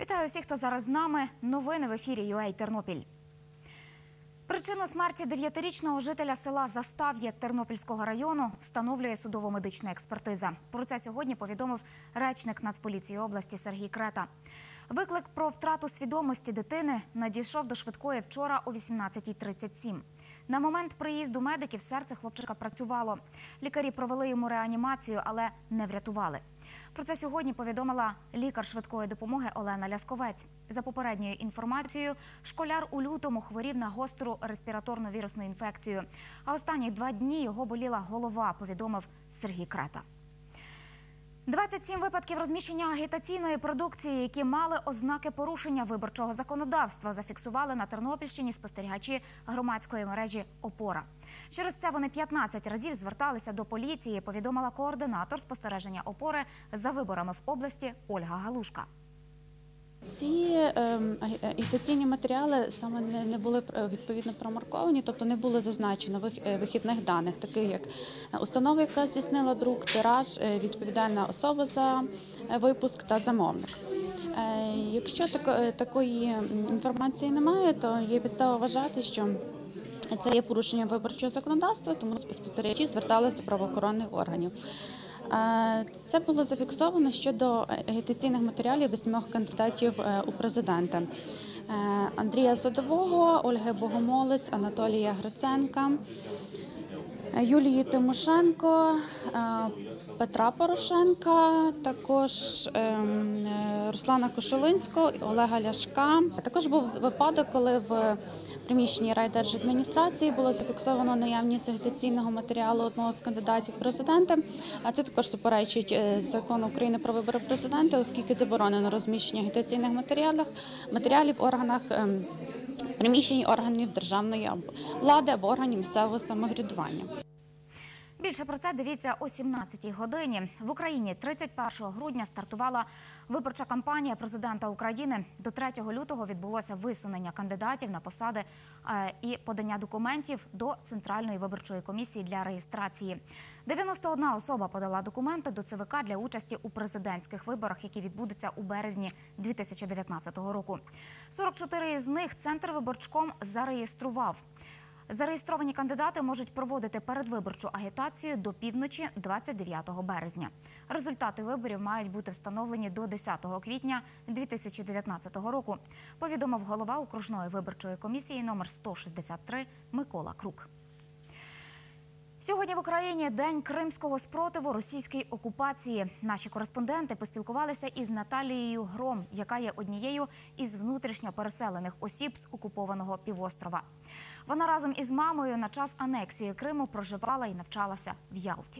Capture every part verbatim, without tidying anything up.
Вітаю всіх, хто зараз з нами. Новини в ефірі ю ей Тернопіль. Причину смерті дев'ятирічного жителя села Застав'я Тернопільського району встановлює судово-медична експертиза. Про це сьогодні повідомив речник Нацполіції області Сергій Крета. Виклик про втрату свідомості дитини надійшов до швидкої вчора о вісімнадцятій тридцять сім. На момент приїзду медиків серце хлопчика працювало. Лікарі провели йому реанімацію, але не врятували. Про це сьогодні повідомила лікар швидкої допомоги Олена Лясковець. За попередньою інформацією, школяр у лютому хворів на гостру респіраторну вірусну інфекцію. А останні два дні його боліла голова, повідомив Сергій Крета. двадцять сім випадків розміщення агітаційної продукції, які мали ознаки порушення виборчого законодавства, зафіксували на Тернопільщині спостерігачі громадської мережі «Опора». Через це вони п'ятнадцять разів зверталися до поліції, повідомила координатор спостереження «Опори» за виборами в області Ольга Галушка. Ці е, агітаційні матеріали саме не, не були відповідно промарковані, тобто не було зазначено вихідних даних, таких як установа, яка здійснила друк, тираж, відповідальна особа за випуск та замовник. Е, якщо так, такої інформації немає, то є підстава вважати, що це є порушення виборчого законодавства, тому спостерігачі зверталися до правоохоронних органів. Це було зафіксовано щодо агітаційних матеріалів восьмох кандидатів у президенти. Андрія Садового, Ольги Богомолець, Анатолія Гриценка, Юлії Тимошенко, Петра Порошенка, також Руслана Кошулинського, Олега Ляшка. Також був випадок, коли в приміщенні райдержадміністрації було зафіксовано наявність агітаційного матеріалу одного з кандидатів в президенти. А це також суперечить закону України про вибори президента, оскільки заборонено розміщення агітаційних матеріалів, матеріалів в органах, приміщенні органів державної влади або органів місцевого самоврядування. Більше про це дивіться о сімнадцятій годині. В Україні тридцять першого грудня стартувала виборча кампанія президента України. До третього лютого відбулося висунення кандидатів на посади і подання документів до Центральної виборчої комісії для реєстрації. дев'яносто одна особа подала документи до це ве ка для участі у президентських виборах, які відбудуться у березні дві тисячі дев'ятнадцятого року. сорок чотири з них Центрвиборчком зареєстрував. Зареєстровані кандидати можуть проводити передвиборчу агітацію до півночі двадцять дев'ятого березня. Результати виборів мають бути встановлені до десятого квітня дві тисячі дев'ятнадцятого року, повідомив голова окружної виборчої комісії номер сто шістдесят три Микола Крук. Сьогодні в Україні День кримського спротиву російській окупації. Наші кореспонденти поспілкувалися із Наталією Гром, яка є однією із внутрішньо переселених осіб з окупованого півострова. Вона разом із мамою на час анексії Криму проживала і навчалася в Ялті.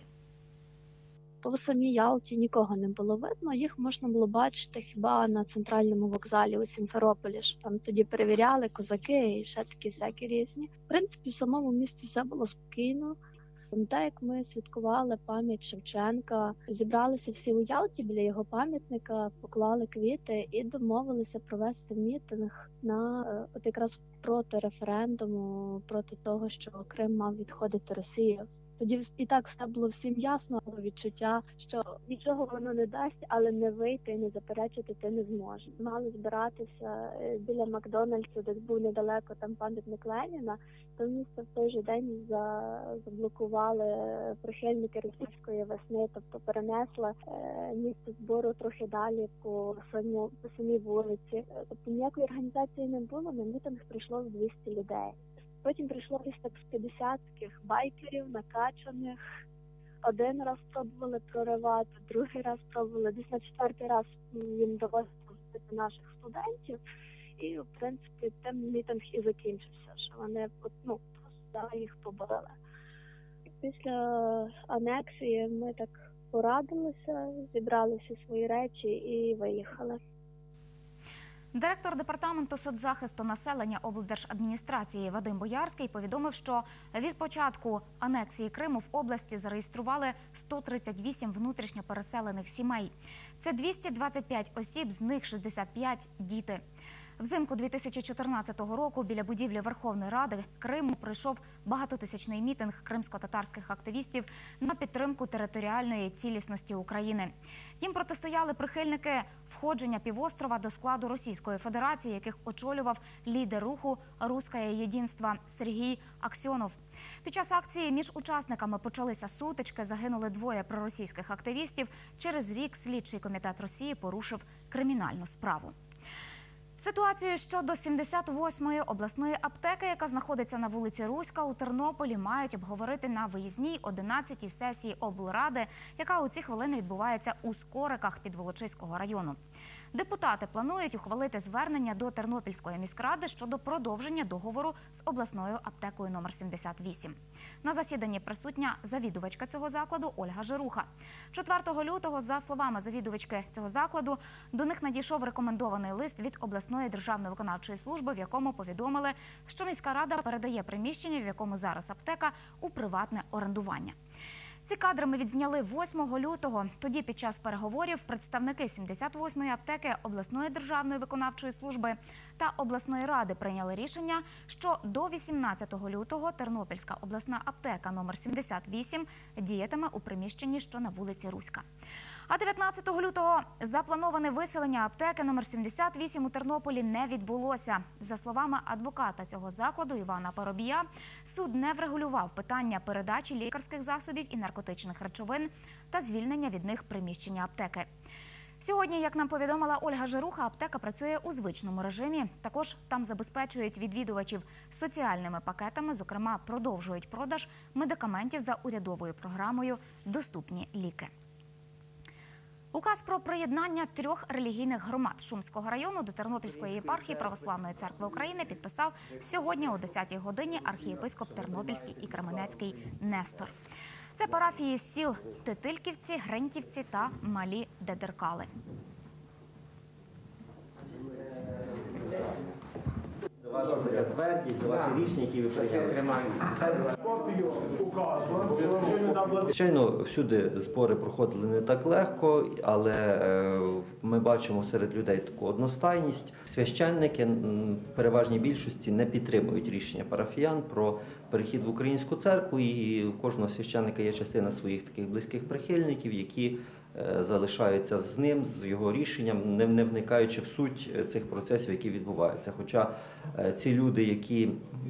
По самій Ялті нікого не було видно, їх можна було бачити хіба на центральному вокзалі у Сімферополі, що там тоді перевіряли козаки і ще такі всякі різні. В принципі, в самому місті все було спокійно. Пам'ятаю, як ми святкували пам'ять Шевченка, зібралися всі у Ялті біля його пам'ятника, поклали квіти і домовилися провести мітинг на от якраз проти референдуму, проти того, що Крим мав відходити Росії. Тоді і так все було всім ясно, але відчуття, що нічого воно не дасть, але не вийти і не заперечити ти не зможеш. Мали збиратися біля Макдональдсу, де був недалеко там пам'ятник Леніна, то місто в той же день за... заблокували прихильники російської весни, тобто перенесли е, місце збору трохи далі по самій, по самій вулиці. Тобто ніякої організації не було, на мітинг прийшло двісті людей. Потім прийшло десь так з п'ятдесят таких байкерів, накачаних. Один раз спробували проривати, другий раз спробували, десь на четвертий раз їм вдалося впустити наших студентів. І, в принципі, тим мітинг і закінчився, що вони ну, просто їх побили. Після анексії ми так порадилися, зібрали всі свої речі і виїхали. Директор департаменту соцзахисту населення облдержадміністрації Вадим Боярський повідомив, що від початку анексії Криму в області зареєстрували сто тридцять вісім внутрішньо переселених сімей. Це двісті двадцять п'ять осіб, з них шістдесят п'ять – діти. Взимку дві тисячі чотирнадцятого року біля будівлі Верховної Ради Криму пройшов багатотисячний мітинг кримсько-татарських активістів на підтримку територіальної цілісності України. Їм протистояли прихильники входження півострова до складу Російської Федерації, яких очолював лідер руху «Русское єдинство» Сергій Аксьонов. Під час акції між учасниками почалися сутички, загинули двоє проросійських активістів. Через рік слідчий комітет Росії порушив кримінальну справу. Ситуацію щодо сімдесят восьмої обласної аптеки, яка знаходиться на вулиці Руська у Тернополі, мають обговорити на виїзній одинадцятій сесії облради, яка у ці хвилини відбувається у Скориках Підволочиського району. Депутати планують ухвалити звернення до Тернопільської міськради щодо продовження договору з обласною аптекою номер сімдесят вісім. На засіданні присутня завідувачка цього закладу Ольга Жируха. четвертого лютого, за словами завідувачки цього закладу, до них надійшов рекомендований лист від обласної державної виконавчої служби, в якому повідомили, що міська рада передає приміщення, в якому зараз аптека, у приватне орендування. Ці кадри ми відзняли восьмого лютого. Тоді під час переговорів представники сімдесят восьмої аптеки, обласної державної виконавчої служби та обласної ради прийняли рішення, що до вісімнадцятого лютого Тернопільська обласна аптека номер сімдесят вісім діятиме у приміщенні, що на вулиці Руська. А дев'ятнадцятого лютого заплановане виселення аптеки номер сімдесят вісім у Тернополі не відбулося. За словами адвоката цього закладу Івана Парубія, суд не врегулював питання передачі лікарських засобів і наркотичних речовин та звільнення від них приміщення аптеки. Сьогодні, як нам повідомила Ольга Жируха, аптека працює у звичному режимі. Також там забезпечують відвідувачів соціальними пакетами, зокрема, продовжують продаж медикаментів за урядовою програмою «Доступні ліки». Указ про приєднання трьох релігійних громад Шумського району до Тернопільської єпархії Православної церкви України підписав сьогодні о десятій годині архієпископ Тернопільський і Кременецький Нестор. Це парафії сіл Титильківці, Гриньківці та Малі Дедеркали. За вашу твердість, за ваші рішення, які ви прийняли. Копію указу, що вже не дав. Звичайно, всюди збори проходили не так легко, але е, ми бачимо серед людей таку одностайність. Священники м, в переважній більшості не підтримують рішення парафіян про перехід в українську церкву, і у кожного священника є частина своїх таких близьких прихильників, які е, залишаються з ним, з його рішенням, не, не вникаючи в суть цих процесів, які відбуваються. Хоча е, ці люди, які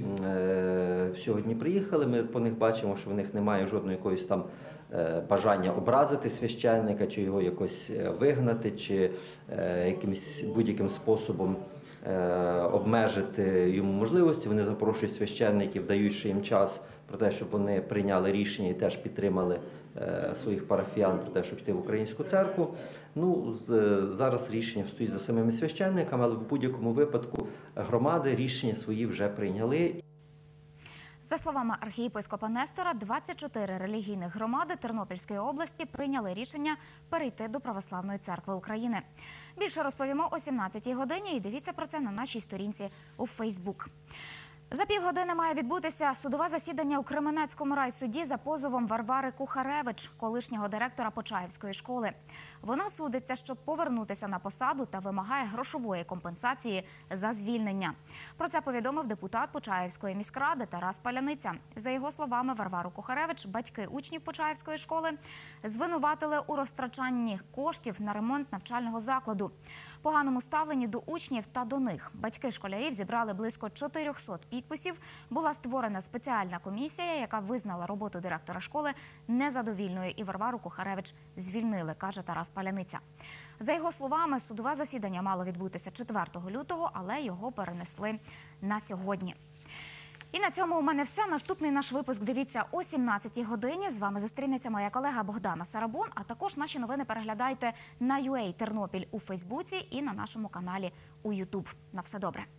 е, сьогодні приїхали, ми по них бачимо, що в них немає жодної якоїсь там е, бажання образити священника, чи його якось вигнати, чи е, якимось будь-яким способом обмежити йому можливості. Вони запрошують священників, даючи їм час про те, щоб вони прийняли рішення і теж підтримали своїх парафіян про те, щоб йти в українську церкву. Ну, зараз рішення стоїть за самими священниками, але в будь-якому випадку громади рішення свої вже прийняли. За словами архієпископа Нестора, двадцять чотири релігійних громади Тернопільської області прийняли рішення перейти до Православної церкви України. Більше розповімо о сімнадцятій годині і дивіться про це на нашій сторінці у Фейсбук. За півгодини має відбутися судове засідання у Кременецькому райсуді за позовом Варвари Кухаревич, колишнього директора Почаївської школи. Вона судиться, щоб повернутися на посаду та вимагає грошової компенсації за звільнення. Про це повідомив депутат Почаївської міськради Тарас Паляниця. За його словами, Варвару Кухаревич батьки учнів Почаївської школи звинуватили у розтрачанні коштів на ремонт навчального закладу, поганому ставленні до учнів та до них. Батьки школярів зібрали близько чотирьохсот підписів. Була створена спеціальна комісія, яка визнала роботу директора школи незадовільною, і Варвару Кухаревич звільнили, каже Тарас Паляниця. За його словами, судове засідання мало відбутися четвертого лютого, але його перенесли на сьогодні. І на цьому у мене все. Наступний наш випуск дивіться о сімнадцятій годині. З вами зустрінеться моя колега Богдана Сарабун, а також наші новини переглядайте на ю ей Тернопіль у Фейсбуці і на нашому каналі у Ютуб. На все добре.